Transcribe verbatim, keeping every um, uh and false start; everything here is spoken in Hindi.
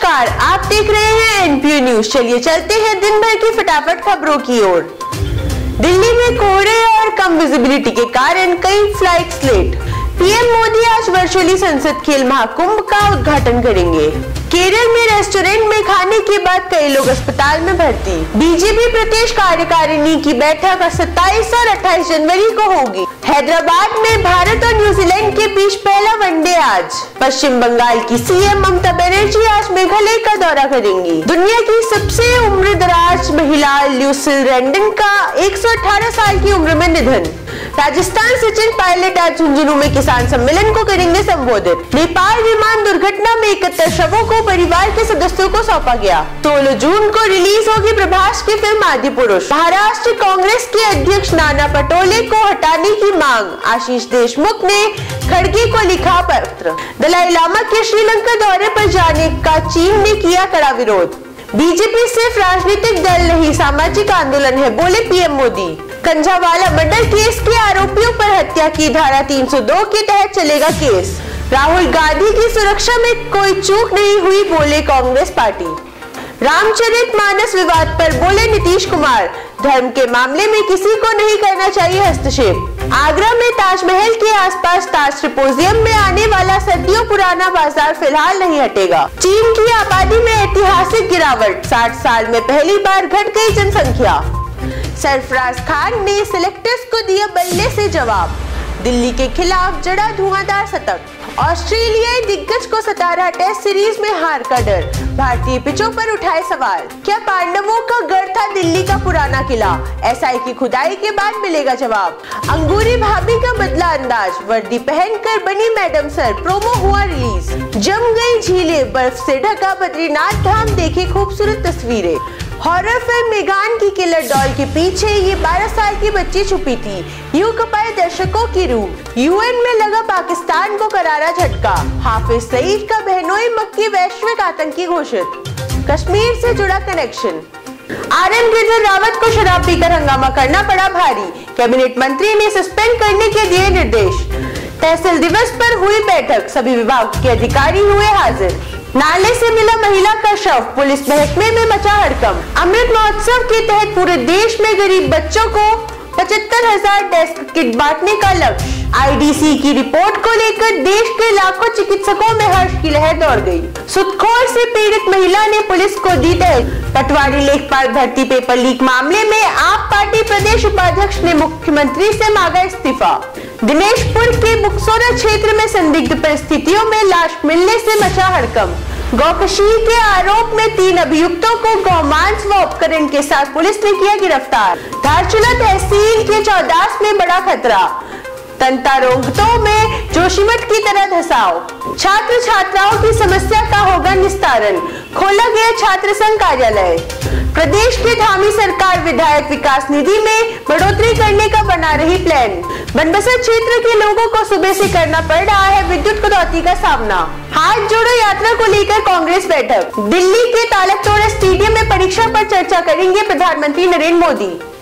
नमस्कार, आप देख रहे हैं एनपीयू न्यूज। चलिए चलते हैं दिन भर की फटाफट खबरों की ओर। दिल्ली में कोहरे और कम विजिबिलिटी के कारण कई फ्लाइट्स लेट। पीएम मोदी आज वर्चुअली संसद खेल महाकुंभ का उद्घाटन करेंगे। केरल में रेस्टोरेंट में खाने के बाद कई लोग अस्पताल में भर्ती। बीजेपी प्रदेश कार्यकारिणी की बैठक सत्ताईस और अट्ठाईस जनवरी को होगी। हैदराबाद में भारत और न्यूजीलैंड के बीच पहला वनडे आज। पश्चिम बंगाल की सीएम ममता बनर्जी आज मेघालय का दौरा करेंगी। दुनिया की सबसे उम्रदराज महिला ल्यूसिल रैंडन का एक सौ अठारह साल की उम्र में निधन। राजस्थान सचिन पायलट आज झुंझुनू में किसान सम्मेलन को करेंगे संबोधित। नेपाल विमान दुर्घटना में इकहत्तर शवों को परिवार के सदस्यों को सौंपा गया। सोलह जून को रिलीज होगी प्रभास की फिल्म आदि पुरुष। महाराष्ट्र कांग्रेस के अध्यक्ष नाना पटोले को हटाने की मांग। आशीष देशमुख ने खड़गे को लिखा पत्र। दलाई लामा के श्रीलंका दौरे पर जाने का चीन ने किया कड़ा विरोध। बीजेपी सिर्फ राजनीतिक दल नहीं, सामाजिक आंदोलन है, बोले PM Modi. Kanjhawala murder case के आरोपियों पर हत्या की धारा तीन सौ दो के तहत चलेगा केस। राहुल गांधी की सुरक्षा में कोई चूक नहीं हुई, बोले कांग्रेस पार्टी। रामचरितमानस विवाद पर बोले नीतीश कुमार, धर्म के मामले में किसी को नहीं करना चाहिए हस्तक्षेप। आगरा में ताजमहल के आसपास ताज ट्रिपोजियम में आने वाला सदियों पुराना बाजार फिलहाल नहीं हटेगा। चीन की आबादी में ऐतिहासिक गिरावट, साठ साल में पहली बार घट गई जनसंख्या। सरफराज खान ने सिलेक्टर्स को दिया बल्ले से जवाब। दिल्ली के खिलाफ जड़ा धुआंधार शतक। ऑस्ट्रेलियाई दिग्गज को सता रहा टेस्ट सीरीज में हार का डर। भारतीय पिचों पर उठाए सवाल। क्या पांडवों का गढ़ था दिल्ली का पुराना किला? एसआई की खुदाई के बाद मिलेगा जवाब। अंगूरी भाभी का बदला अंदाज, वर्दी पहनकर बनी मैडम सर, प्रोमो हुआ रिलीज। जम गई झीलें, बर्फ से ढका बद्रीनाथ धाम, देखे खूबसूरत तस्वीरें। हॉरर फिल्म मेगान की किलर डॉल के पीछे ये बारह साल की बच्ची छुपी थी, यूं कपाए दर्शकों की रूह। यूएन में लगा पाकिस्तान को करारा झटका। हाफिज सईद का बहनोई मक्की वैश्विक आतंकी घोषित। कश्मीर से जुड़ा कनेक्शन। आरएम गिरिधर रावत को शराब पीकर हंगामा करना पड़ा भारी। कैबिनेट मंत्री ने सस्पेंड करने के दिए निर्देश। तहसील दिवस पर हुई बैठक, सभी विभाग के अधिकारी हुए हाजिर। नाले से मिला महिला का शव, पुलिस महकमे में मचा हड़कंप। अमृत महोत्सव के तहत पूरे देश में गरीब बच्चों को पचहत्तर हजार डेस्क किट बांटने का लक्ष्य। आईडीसी की रिपोर्ट को लेकर देश के लाखों चिकित्सकों में हर्ष की लहर दौड़ गई। सुदखोर से पीड़ित महिला ने पुलिस को दी दहेज। पटवारी लेखपाल भर्ती पेपर लीक मामले में आप पार्टी प्रदेश उपाध्यक्ष ने मुख्यमंत्री से मांगा इस्तीफा। दिनेशपुर के बुकसोरा क्षेत्र में संदिग्ध परिस्थितियों में लाश मिलने से मचा हड़कंप। गौकशी के आरोप में तीन अभियुक्तों को गौमांस व उपकरण के साथ पुलिस ने किया गिरफ्तार। धारचूला तहसील के चौदास में बड़ा खतरा, तंतारोगतों में जोशीमठ की तरह धसाव। छात्र छात्राओं की समस्या का होगा निस्तारण, खोला गया छात्र संघ कार्यालय। प्रदेश के धामी सरकार विधायक विकास निधि में बढ़ोतरी करने का बना रही प्लान। बनबसा क्षेत्र के लोगों को सुबह से करना पड़ रहा है विद्युत कटौती का सामना। हाथ जोड़ो यात्रा को लेकर कांग्रेस बैठक। दिल्ली के तालकटोरा स्टेडियम में परीक्षा पर चर्चा करेंगे प्रधानमंत्री नरेंद्र मोदी।